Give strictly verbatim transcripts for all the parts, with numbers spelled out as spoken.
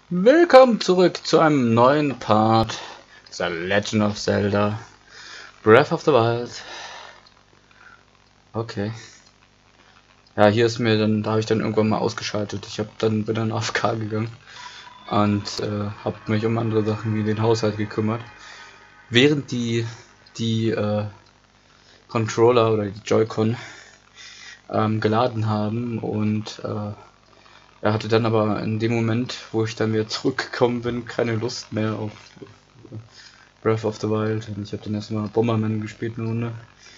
Willkommen zurück zu einem neuen Part The Legend of Zelda Breath of the Wild. Okay. Ja, hier ist mir dann, da habe ich dann irgendwann mal ausgeschaltet. Ich habe dann bin dann auf K gegangen und äh, habe mich um andere Sachen wie den Haushalt gekümmert, während die die äh, Controller oder die Joy-Con ähm, geladen haben, und äh, er hatte dann aber in dem Moment, wo ich dann wieder zurückgekommen bin, keine Lust mehr auf Breath of the Wild, und ich habe dann erstmal Bomberman gespielt eine Runde.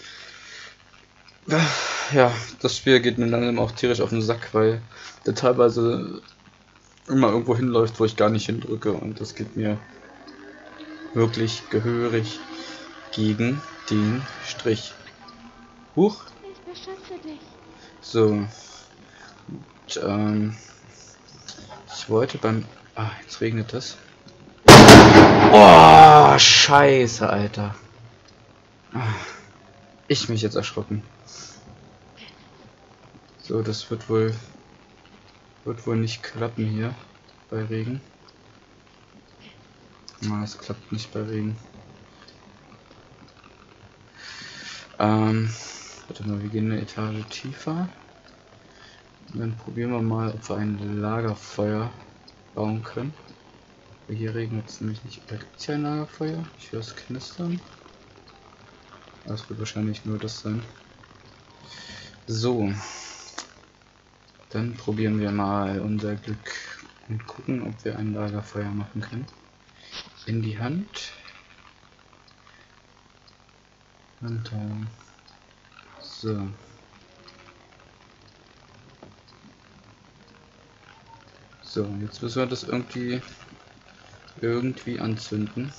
Ja, das Spiel geht mir langsam auch tierisch auf den Sack, weil der teilweise immer irgendwo hinläuft, wo ich gar nicht hindrücke, und das geht mir wirklich gehörig gegen den Strich. Huch! Ich beschütze dich. So. Und, ähm, ich wollte beim... Ah, jetzt regnet es. Oh, scheiße, Alter. Ich mich jetzt erschrocken. So, das wird wohl... Wird wohl nicht klappen hier. Bei Regen. Na, es klappt nicht bei Regen. Ähm... Warte mal, wir gehen eine Etage tiefer. Und dann probieren wir mal, ob wir ein Lagerfeuer bauen können. Hier regnet es nämlich nicht. Da gibt es ja ein Lagerfeuer. Ich höre es knistern. Das wird wahrscheinlich nur das sein. So. Dann probieren wir mal unser Glück und gucken, ob wir ein Lagerfeuer machen können. In die Hand. Und dann. So. So, jetzt müssen wir das irgendwie irgendwie anzünden.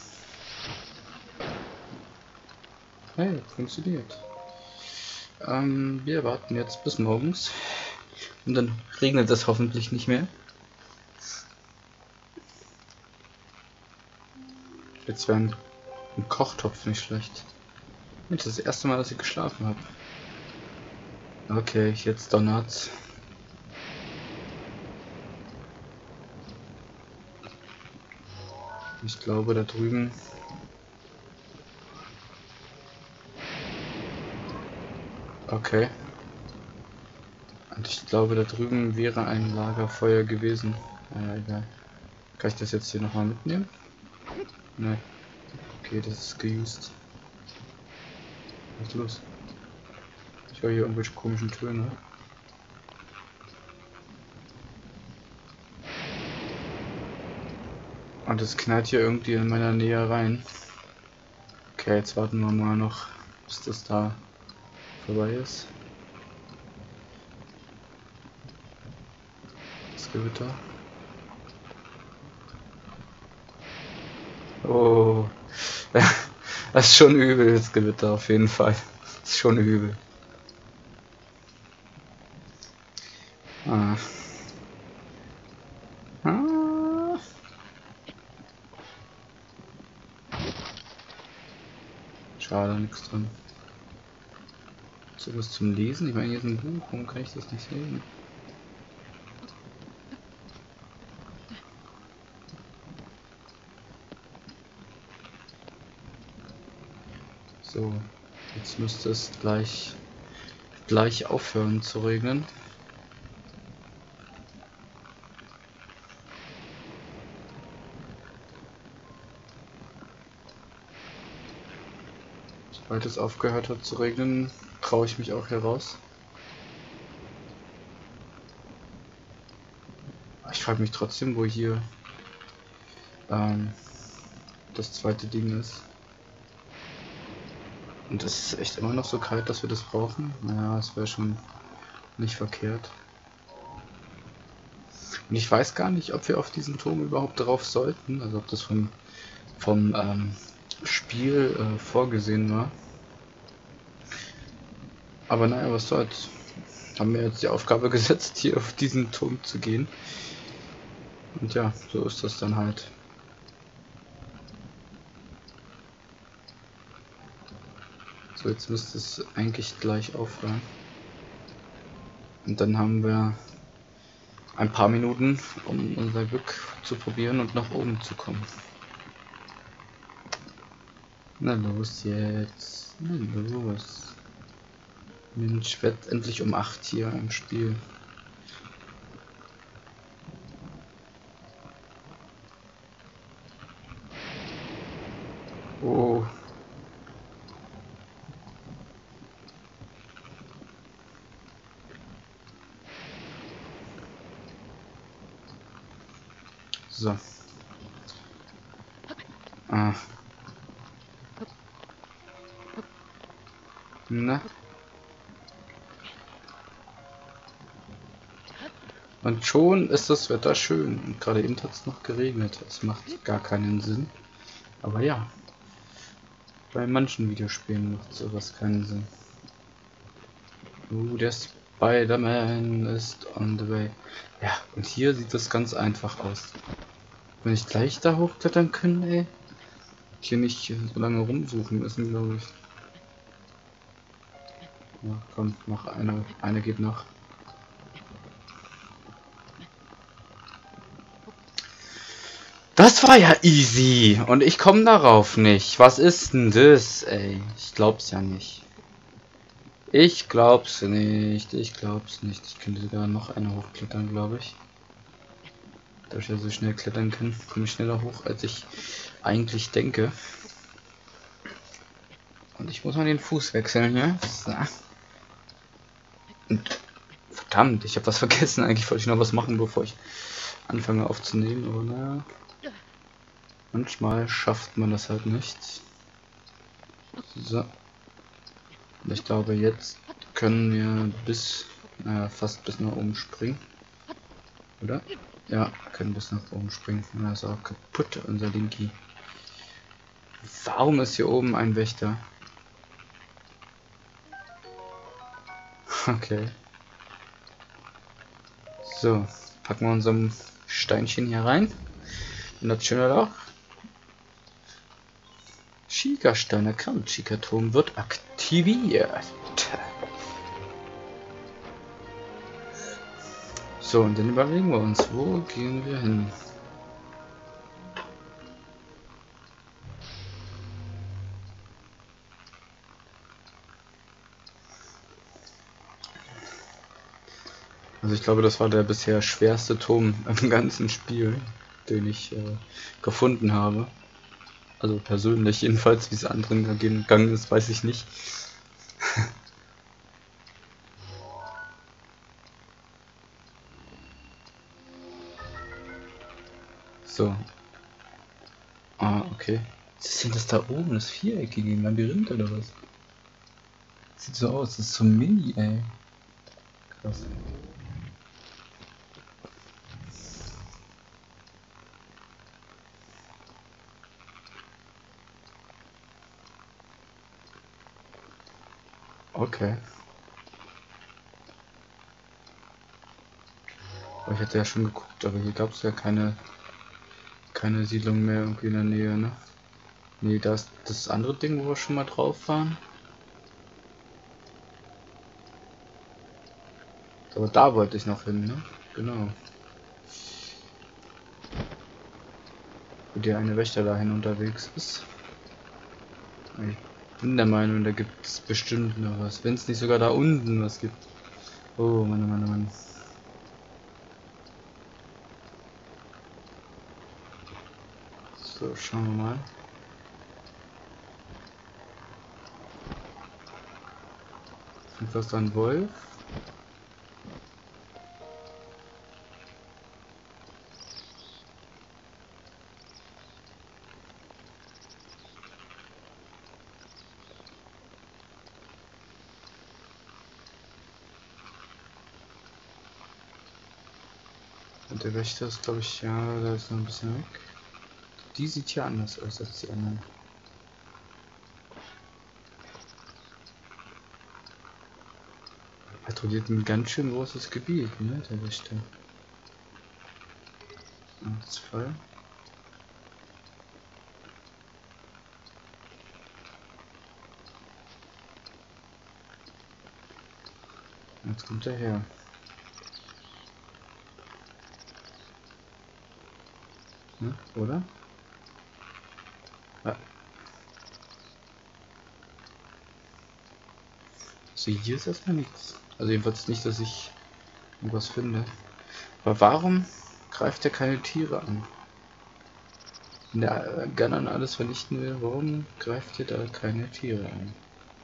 Hey, funktioniert. Ähm, wir warten jetzt bis morgens. Und dann regnet es hoffentlich nicht mehr. Jetzt wäre ein, ein Kochtopf nicht schlecht. Das ist das erste Mal, dass ich geschlafen habe. Okay, jetzt donnert's. Ich glaube, da drüben... Okay. Und ich glaube, da drüben wäre ein Lagerfeuer gewesen. Naja, egal. Kann ich das jetzt hier nochmal mitnehmen? Nein. Okay, das ist geused. Was ist los? Ich höre hier irgendwelche komischen Töne. Und es knallt hier irgendwie in meiner Nähe rein. Okay, jetzt warten wir mal noch, bis das da vorbei ist. Das Gewitter. Oh. Das ist schon übel, das Gewitter auf jeden Fall. Das ist schon übel. Ah. Ah. Schade, nichts drin. So was zum Lesen? Ich meine, hier ist ein Buch, warum kann ich das nicht sehen? So, jetzt müsste es gleich gleich aufhören zu regnen. Sobald es aufgehört hat zu regnen, traue ich mich auch hier raus. Ich frage mich trotzdem, wo hier ähm, das zweite Ding ist. Und es ist echt immer noch so kalt, dass wir das brauchen. Naja, es wäre schon nicht verkehrt. Und ich weiß gar nicht, ob wir auf diesen Turm überhaupt drauf sollten. Also ob das vom, vom ähm, Spiel äh, vorgesehen war. Aber naja, was soll's. Haben wir jetzt die Aufgabe gesetzt, hier auf diesen Turm zu gehen. Und ja, so ist das dann halt. So, jetzt müsste es eigentlich gleich aufhören. Und dann haben wir ein paar Minuten, um unser Glück zu probieren und nach oben zu kommen. Na los jetzt. Na los. Mensch, wird endlich um acht hier im Spiel. Oh. So. Ah. Na. Und schon ist das Wetter schön. Und gerade eben hat es noch geregnet. Es macht gar keinen Sinn. Aber ja. Bei manchen Videospielen macht sowas keinen Sinn. Uh, der Spider-Man ist on the way. Ja, und hier sieht das ganz einfach aus. Wenn ich gleich da hochklettern können, ey. Hier nicht so lange rumsuchen müssen, glaube ich. Ja, komm, noch eine. Eine geht noch. Das war ja easy. Und ich komme darauf nicht. Was ist denn das, ey? Ich glaub's ja nicht. Ich glaub's nicht. Ich glaub's nicht. Ich könnte sogar noch eine hochklettern, glaube ich. Da ich ja so schnell klettern kann, komme ich schneller hoch, als ich eigentlich denke. Und ich muss mal den Fuß wechseln, ja? So. Und verdammt, ich habe was vergessen. Eigentlich wollte ich noch was machen, bevor ich anfange aufzunehmen, aber naja. Manchmal schafft man das halt nicht. So. Und ich glaube, jetzt können wir bis, naja, fast bis nach oben springen. Oder? Ja, können bis nach oben springen. Und das ist auch kaputt, unser Linky. Warum ist hier oben ein Wächter? Okay. So, packen wir unserem Steinchen hier rein. Und das schöne Loch. Schiekerstein erkannt. Schiekerturm wird aktiviert. So, und dann überlegen wir uns, wo gehen wir hin? Also ich glaube, das war der bisher schwerste Turm im ganzen Spiel, den ich äh, gefunden habe. Also persönlich jedenfalls, wie es anderen gegangen ist, weiß ich nicht. So. Ah, okay. Was ist denn das da oben? Das viereckige Labyrinth oder was? Sieht so aus, das ist so mini, ey. Krass. Okay. Aber ich hatte ja schon geguckt, aber hier gab es ja keine keine Siedlung mehr irgendwie in der Nähe, ne? Nee, da ist das andere Ding, wo wir schon mal drauf waren. Aber da wollte ich noch hin, ne? Genau. Wo der eine Wächter dahin unterwegs ist. Ich bin der Meinung, da gibt es bestimmt noch was. Wenn es nicht sogar da unten was gibt. Oh, Mann, Mann, Mann. So, schauen wir mal. Ist das ein Wolf? Und der Wächter ist, glaube ich, ja, da ist noch ein bisschen weg. Die sieht hier anders aus als die anderen. Patrouilliert ein ganz schön großes Gebiet, ne, der Wächter. Und zwei. Jetzt kommt er her. Ne? Oder? Ja. Also hier ist erstmal nichts. Also jedenfalls nicht, dass ich irgendwas finde. Aber warum greift er keine Tiere an? Wenn der Gunner alles vernichten will, warum greift ihr da keine Tiere an?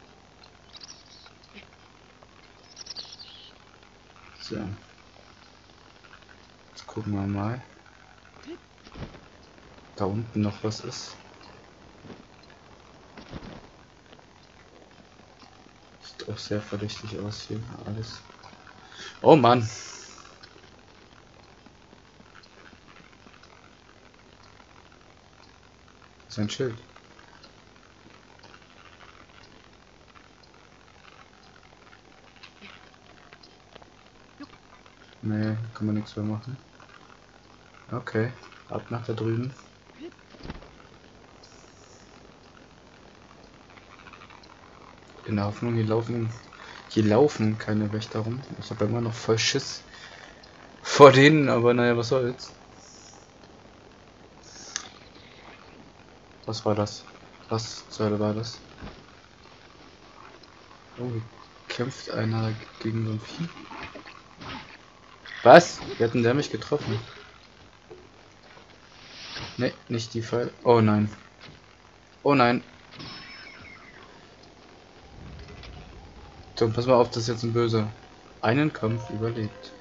So. Jetzt gucken wir mal. Da unten noch was ist. Sieht auch sehr verdächtig aus hier alles. Oh Mann! Das ist ein Schild. Nee, kann man nichts mehr machen. Okay, ab nach da drüben. In der Hoffnung, hier laufen, hier laufen keine Wächter rum. Ich habe immer noch voll Schiss vor denen, aber naja, was soll's. Was war das? Was zur Hölle war das? Oh, hier kämpft einer gegen so ein Vieh. Was? Wie hat denn der mich getroffen? Ne, nicht die Pfeil. Oh nein. Oh nein. So, pass mal auf, das ist jetzt ein Böser. Einen Kampf überlebt.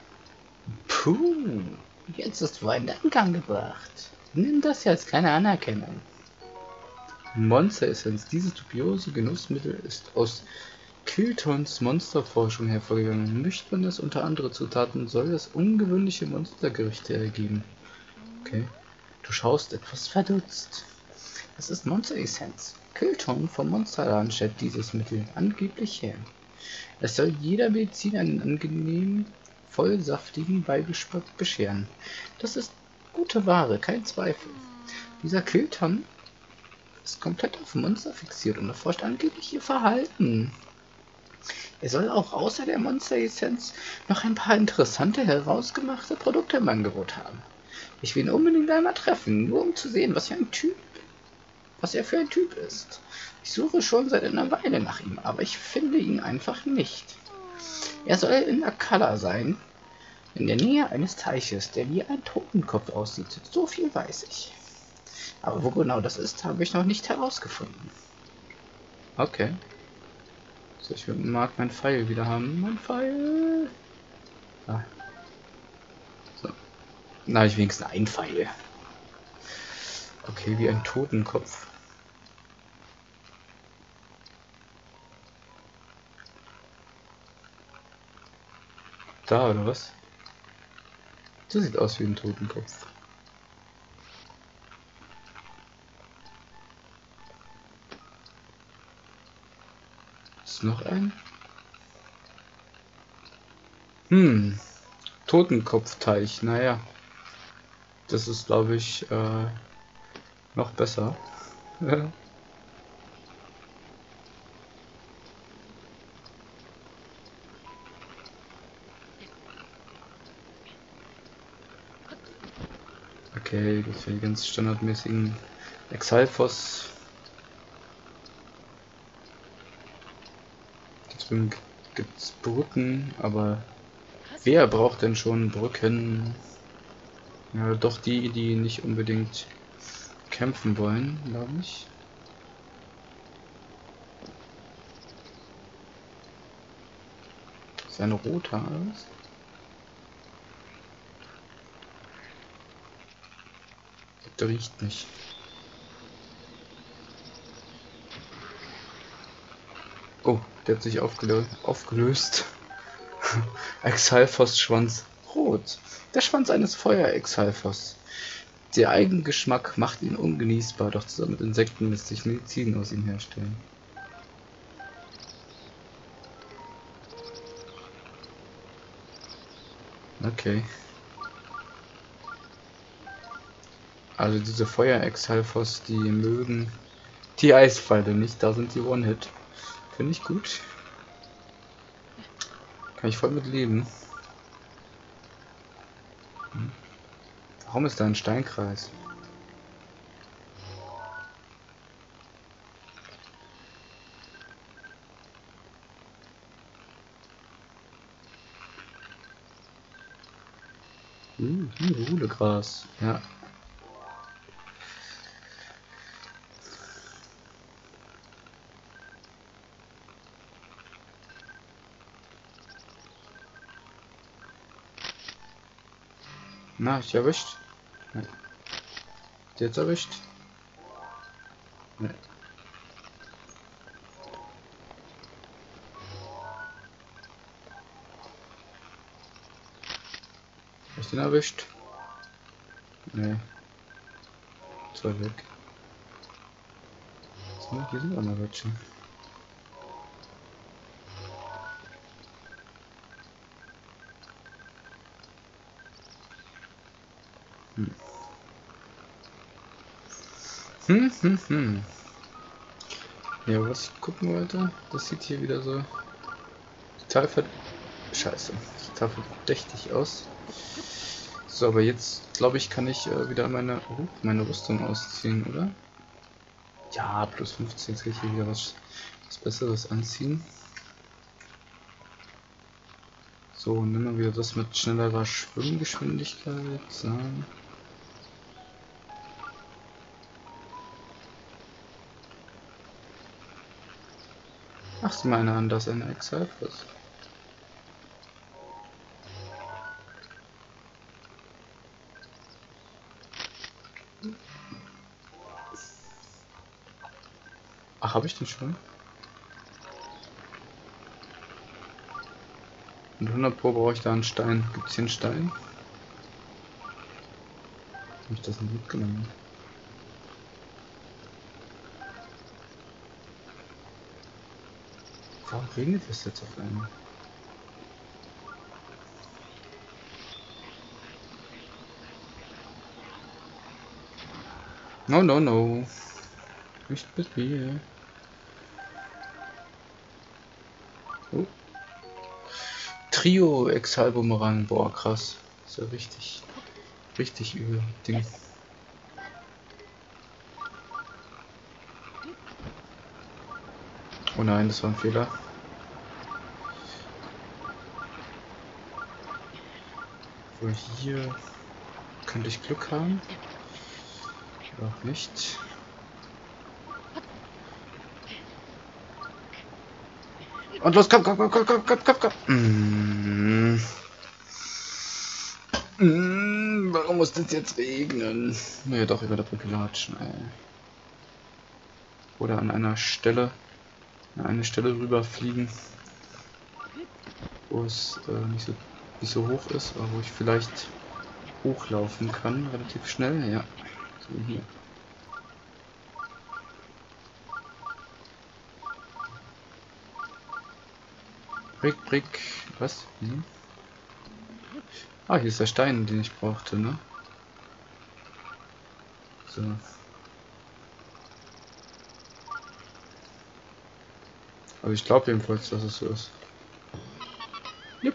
Puh, jetzt ist wohl ein Dank angebracht. Nimm das ja als kleine Anerkennung. Monster Essenz. Dieses dubiose Genussmittel ist aus Kiltons Monsterforschung hervorgegangen. Mischt man es unter andere Zutaten, soll es ungewöhnliche Monstergerichte ergeben. Okay. Du schaust etwas verdutzt. Es ist Monster Essenz. Kilton vom Monsterland stellt dieses Mittel angeblich her. Es soll jeder Medizin einen angenehmen, vollsaftigen Beigeschmack bescheren. Das ist gute Ware, kein Zweifel. Dieser Kilton ist komplett auf Monster fixiert und erforscht angeblich ihr Verhalten. Er soll auch außer der Monster-Essenz noch ein paar interessante, herausgemachte Produkte im Angebot haben. Ich will ihn unbedingt einmal treffen, nur um zu sehen, was für ein Typ, was er für ein Typ ist. Ich suche schon seit einer Weile nach ihm, aber ich finde ihn einfach nicht. Er soll in Akkala sein, in der Nähe eines Teiches, der wie ein Totenkopf aussieht. So viel weiß ich. Aber wo genau das ist, habe ich noch nicht herausgefunden. Okay. So, ich mag meinen Pfeil wieder haben. Mein Pfeil. Ah. So. Na, habe ich wenigstens einen Pfeil. Okay, wie ein Totenkopf. Da, oder was? Das sieht aus wie ein Totenkopf. Ist noch ein? Hm. Totenkopfteich, naja. Das ist, glaube ich, äh, noch besser. Okay, das wäre die ganz standardmäßigen Exalfos. Deswegen gibt es Brücken, aber wer braucht denn schon Brücken? Ja, doch die, die nicht unbedingt kämpfen wollen, glaube ich. Ist ein roter alles? Der riecht nicht. Oh, der hat sich aufgelö aufgelöst. Exalfos Schwanz rot. Der Schwanz eines Feuer-Exalfos. Der Eigengeschmack macht ihn ungenießbar, doch zusammen mit Insekten lässt sich Medizin aus ihm herstellen. Okay. Also diese Feuer-Exalfos, die mögen die Eispfeile nicht, da sind die One-Hit. Finde ich gut. Kann ich voll mit leben. Hm. Warum ist da ein Steinkreis? Uh, Ruhlegras. Ja. Na, ich erwischt? Nee. Jetzt erwischt? Nee. Hab ich den erwischt? Nee. Zwei weg. So, hier sind auch noch welche. Hm. Hm, hm, hm. Ja, was ich gucken wollte, das sieht hier wieder so total ver... Scheiße. Total verdächtig aus. So, aber jetzt glaube ich, kann ich äh, wieder meine, uh, meine Rüstung ausziehen, oder? Ja, plus fünfzehn, jetzt kann ich hier wieder was, was Besseres anziehen. So, nimm mal wieder das mit schnellerer Schwimmgeschwindigkeit. So. Ach, sie meine an, das ein Exalfus. Ach, habe ich den schon? Und hundert Pro brauche ich da einen Stein. Gibt es hier einen Stein? Habe ich das nicht mitgenommen? Warum regnet es jetzt auf einmal? No, no, no. Nicht mit mir. Oh. Trio Exhalbumerang. Boah, krass. Ist ja richtig. Richtig übel. Ding. Oh nein, das war ein Fehler. So, hier könnte ich Glück haben. Oder auch nicht. Und los, komm, komm, komm, komm, komm, komm, komm, komm. Mm. Mm, warum muss das jetzt regnen? Naja, doch, über der Brücke latschen, ey. Oder an einer Stelle, an eine Stelle rüberfliegen, wo es äh, nicht, so, nicht so hoch ist, aber wo ich vielleicht hochlaufen kann, relativ schnell, ja. So hier. Brick, Brick, was? Hm? Ah, hier ist der Stein, den ich brauchte, ne? So. Also ich glaube jedenfalls, dass es so ist. Jupp.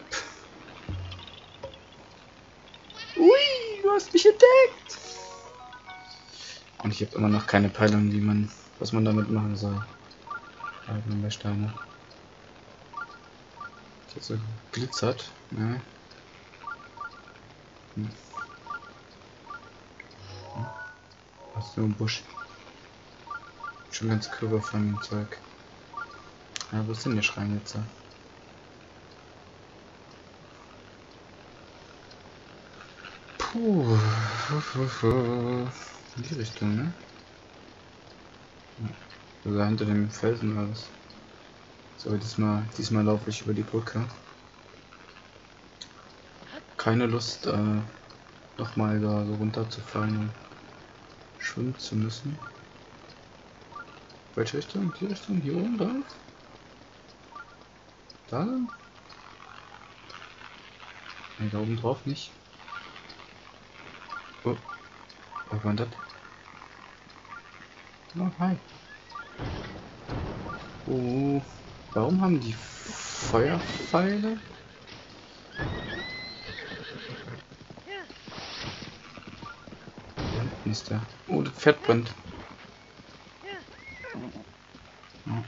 Ui, du hast mich entdeckt! Und ich habe immer noch keine Peilung, wie man, was man damit machen soll. Halben der Steine. Jetzt so glitzert, ne? Hm. Was nur ein Busch. Schon ganz Körper von dem Zeug. Ja, wo ist denn der Schrein jetzt? Puh. In die Richtung, ne? Also hinter dem Felsen alles. So, diesmal, diesmal laufe ich über die Brücke. Keine Lust, äh, nochmal da so runterzufallen und schwimmen zu müssen. Welche Richtung? Die Richtung? Hier oben drauf? Da? Ne, da oben drauf nicht. Oh, was war das? Oh, hi. Oh, warum haben die Feuerpfeile? Ist der. Oh, das Pferd brennt. Ja.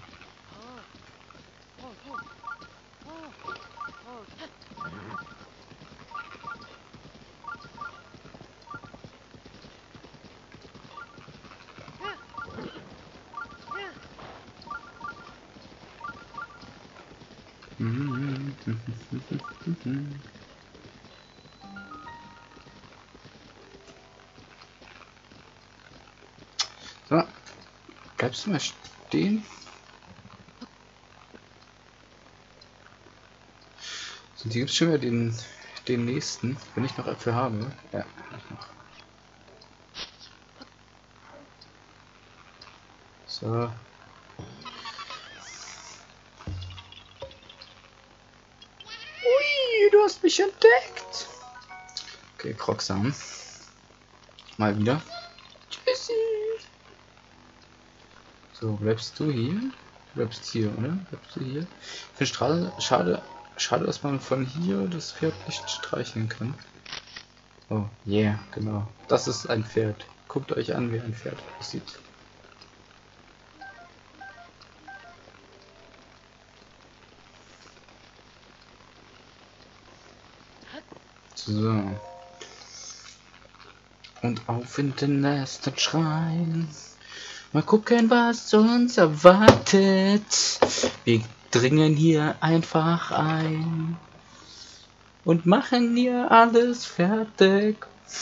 So, bleibst du mal stehen? So, die gibt es schon wieder den, den nächsten, wenn ich noch Äpfel habe. Ja, ich noch. So. Ui, du hast mich entdeckt. Okay, Krocksam. Mal wieder. Tschüssi. So, bleibst du hier? Du bleibst hier, oder? Bleibst du hier? Ich finde es schade, schade, dass man von hier das Pferd nicht streicheln kann. Oh, yeah, genau. Das ist ein Pferd. Guckt euch an, wie ein Pferd aussieht. So. Und auf in den nächsten Schrein. Mal gucken, was uns erwartet. Wir dringen hier einfach ein. Und machen hier alles fertig.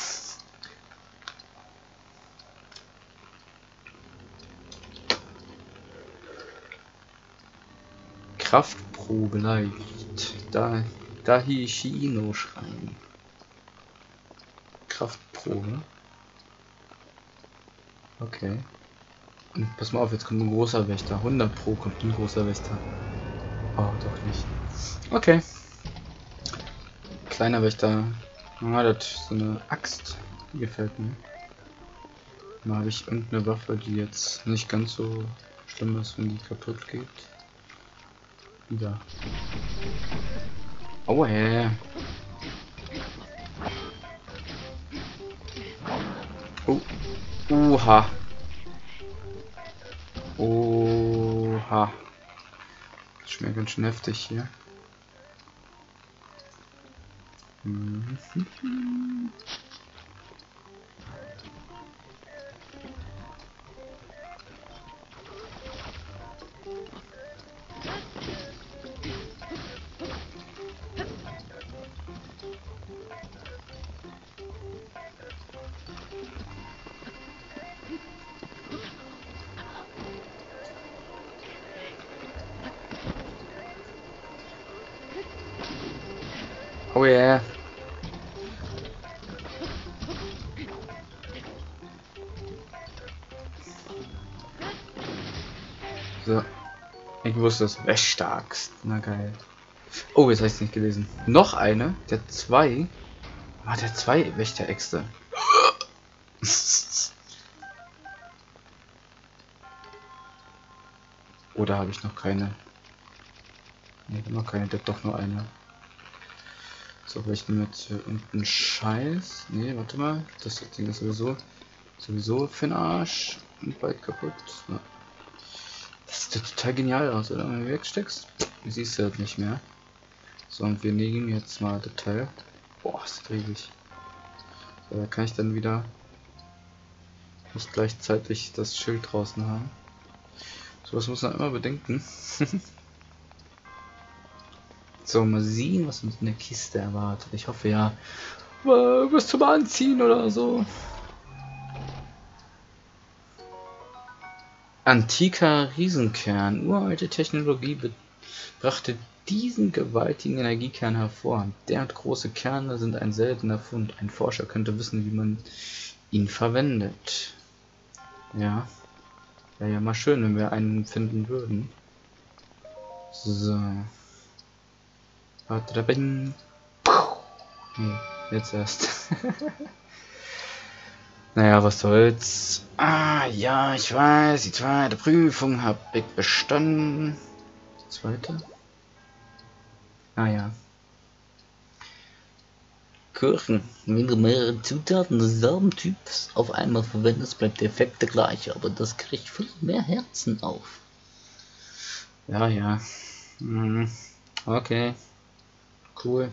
Kraftprobe leicht. Da, Daichino Schrein. Kraftprobe. Okay. Und pass mal auf, jetzt kommt ein großer Wächter. hundert Pro kommt ein großer Wächter. Oh, doch nicht. Okay. Kleiner Wächter. Ah, das ist so eine Axt. Die gefällt mir. Mal habe ich irgendeine Waffe, die jetzt nicht ganz so schlimm ist, wenn die kaputt geht. Wieder. Oh, hey. Oh. Oha. Oha. Das ist mir ganz schön heftig hier. Mhm. Oh yeah. So. Ich wusste es. Wächterst. Na geil. Oh, jetzt habe ich es nicht gelesen. Noch eine. Der zwei. Ah, der zwei Wächteräxte. Oder habe ich noch keine? Ne, noch keine. Der hat doch nur eine. So, aber ich nehme jetzt hier irgendeinen Scheiß. Ne, warte mal. Das Ding ist sowieso sowieso für den Arsch und bald kaputt. Ja. Das sieht total genial aus, oder? Wenn du wegsteckst, siehst du das nicht mehr. So, und wir nehmen jetzt mal das Teil. Boah, ist riesig. So, da kann ich dann wieder nicht gleichzeitig das Schild draußen haben. So, was muss man immer bedenken. So, mal sehen, was uns in der Kiste erwartet. Ich hoffe ja, was zum Anziehen oder so. Antiker Riesenkern. Uralte Technologie brachte diesen gewaltigen Energiekern hervor. Derart große Kerne sind ein seltener Fund. Ein Forscher könnte wissen, wie man ihn verwendet. Ja. Wäre ja mal schön, wenn wir einen finden würden. So. Warte, da bin. Nee, jetzt erst. Naja, was soll's. Ah, ja, ich weiß, die zweite Prüfung habe ich bestanden. Die zweite? Ah ja. Kuchen. Wenn du mehrere Zutaten desselben Typs auf einmal verwendest, bleibt der Effekt der gleiche, aber das kriegt viel mehr Herzen auf. Ja, ja. Mhm. Okay. Cool.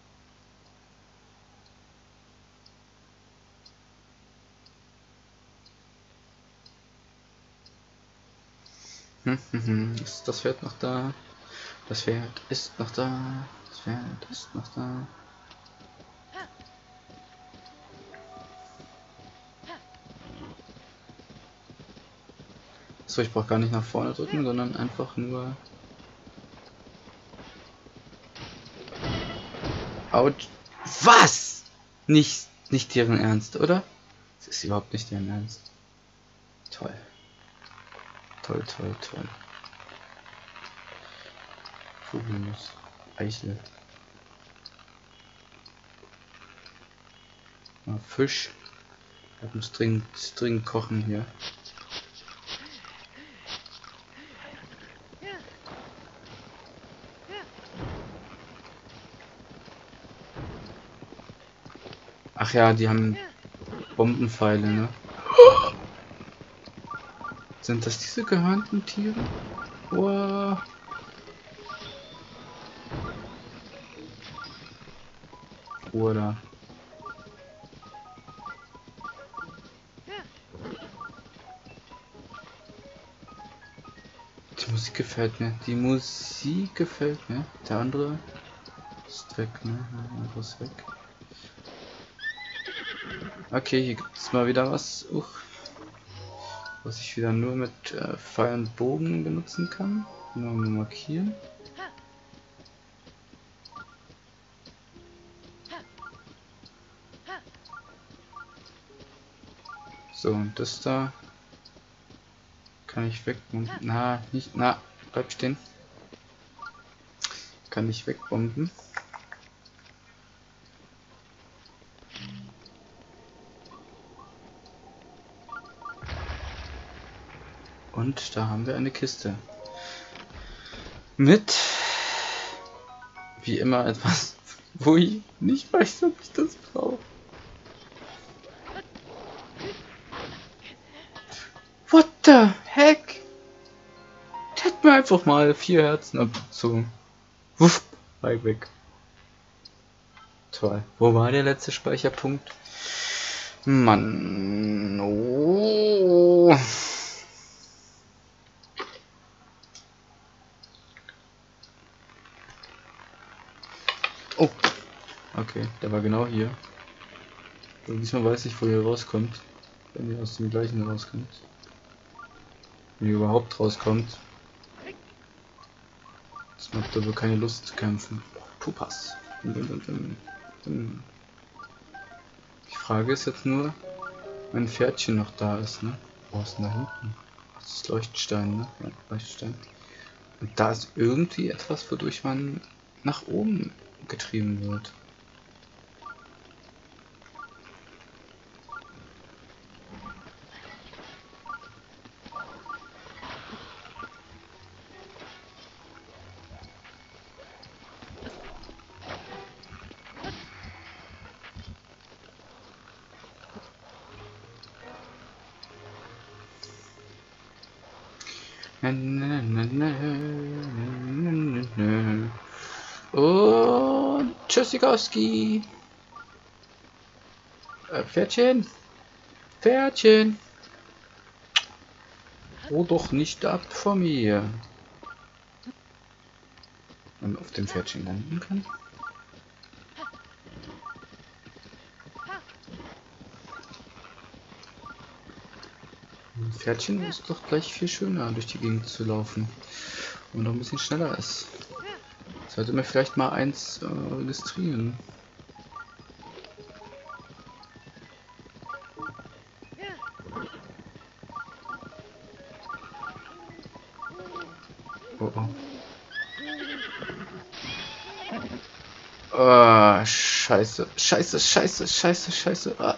Hm, hm, hm. Ist das Pferd noch da? Das Pferd ist noch da. Das Pferd ist noch da. So, ich brauche gar nicht nach vorne drücken, sondern einfach nur. Autsch. Was? Nicht, nicht deren Ernst, oder? Das ist überhaupt nicht deren Ernst. Toll. Toll, toll, toll. Kugelnuss. Eichel. Ja, Fisch. Ich muss dringend, dringend kochen hier. Ach ja, die haben Bombenpfeile, ne? Sind das diese gehörnten Tiere? Wow. Oder? Die Musik gefällt mir. Die Musik gefällt mir. Der andere ist weg, ne? Der andere ist weg. Okay, hier gibt es mal wieder was, uch, was ich wieder nur mit äh, Pfeil und Bogen benutzen kann. Nur mal markieren. So, und das da kann ich wegbomben. Na, nicht, na, bleib stehen. Kann ich wegbomben. Und da haben wir eine Kiste. Mit, wie immer, etwas, wo ich nicht weiß, ob ich das brauche. What the heck? Der hat mir einfach mal vier Herzen abgezogen. Wuff, weit weg. Toll. Wo war der letzte Speicherpunkt? Mann. Oh. Oh. Okay, der war genau hier. Also diesmal weiß ich, wo ihr rauskommt. Wenn ihr aus dem gleichen rauskommt. Wenn ihr überhaupt rauskommt. Jetzt habt ihr wohl keine Lust zu kämpfen. Pupas. Die Frage ist jetzt nur, wenn ein Pferdchen noch da ist, ne? Wo ist denn da hinten? Das ist Leuchtstein, ne? Ja, Leuchtstein. Und da ist irgendwie etwas, wodurch man nach oben getrieben wird. Und Tschüssikowski. Äh, Pferdchen. Pferdchen. Oh, doch nicht ab von mir. Wenn man auf dem Pferdchen landen kann. Ein Pferdchen ist doch gleich viel schöner, durch die Gegend zu laufen. Und noch ein bisschen schneller ist. Sollte mir vielleicht mal eins äh, registrieren. Oh oh. Ah, scheiße, scheiße, scheiße, scheiße, scheiße. Ah.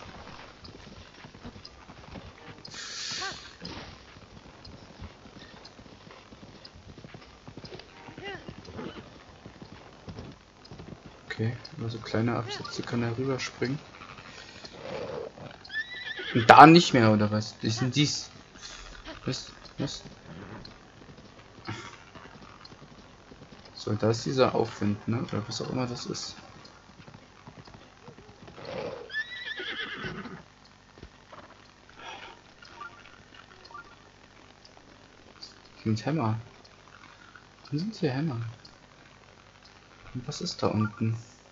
Okay, also kleine Absätze kann er rüberspringen. Und da nicht mehr, oder was? Die sind dies. Was? Was? So, da ist dieser Aufwind, ne? Oder was auch immer das ist. Das sind Hämmer. Wo sind hier Hämmer? Und was ist da unten?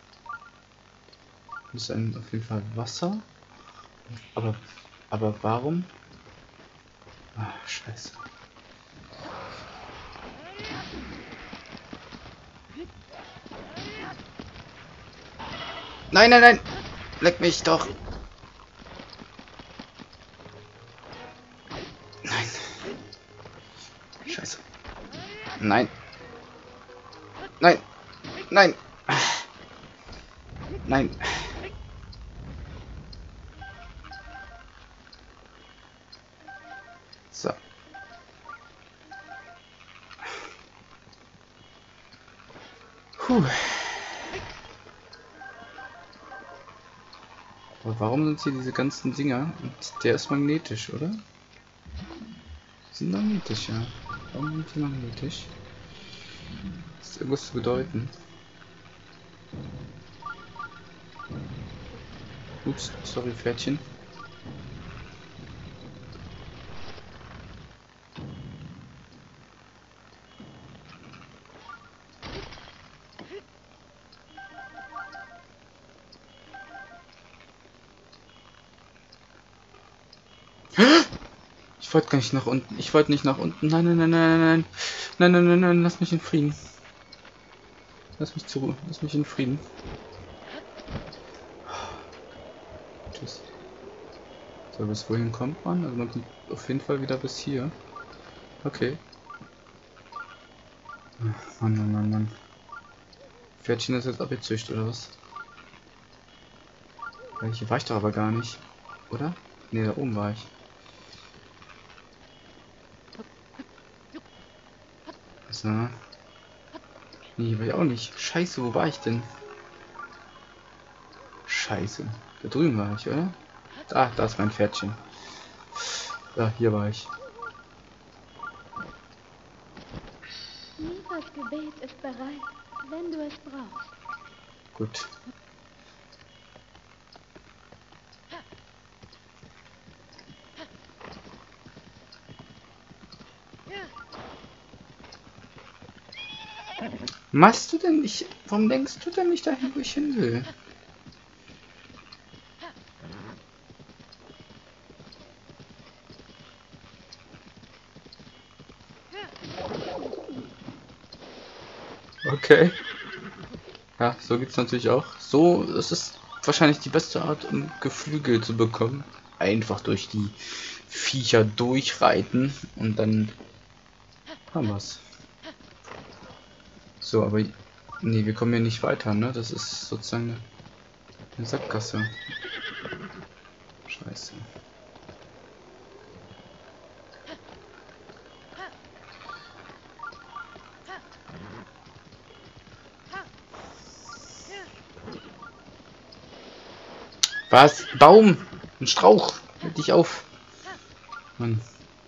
Das ist ein, auf jeden Fall Wasser. Aber, aber warum? Ah, scheiße. Nein, nein, nein! Leck mich doch! Nein. Scheiße. Nein. Nein. Nein. Nein. So. Puh. Aber warum sind hier diese ganzen Dinger? Und der ist magnetisch, oder? Die sind magnetisch, ja. Warum sind die magnetisch? Das ist irgendwas zu bedeuten. Ups, sorry, Pferdchen. Ich wollte gar nicht nach unten. Ich wollte nicht nach unten. Nein, nein, nein, nein, nein. Nein, nein, nein, nein. Lass mich in Frieden. Lass mich zu. Lass mich in Frieden. Tschüss. So, bis wohin kommt man? Also man kommt auf jeden Fall wieder bis hier. Okay. Mann, Mann, Mann, Mann. Pferdchen ist jetzt abgezüchtet, oder was? Hier war ich doch aber gar nicht. Oder? Ne, da oben war ich. So. Nee, hier war ich auch nicht. Scheiße, wo war ich denn? Scheiße. Da drüben war ich, oder? Ah, da ist mein Pferdchen. Ja, hier war ich. Livas Gebet ist bereit, wenn du es brauchst. Gut. Machst du denn nicht? Warum denkst du denn nicht dahin, wo ich hin will? Okay. Ja, so geht's natürlich auch. So, es ist wahrscheinlich die beste Art, um Geflügel zu bekommen. Einfach durch die Viecher durchreiten und dann haben wir's. So, aber nee, wir kommen hier nicht weiter, ne? Das ist sozusagen eine, eine Sackgasse. Scheiße. Was? Baum! Ein Strauch! Halt dich auf! Mann.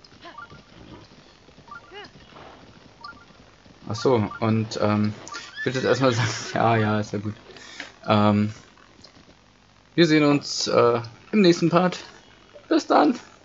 Ach so, und ähm, ich will jetzt erstmal sagen, ja, ja, ist ja gut. Ähm, wir sehen uns äh, im nächsten Part. Bis dann!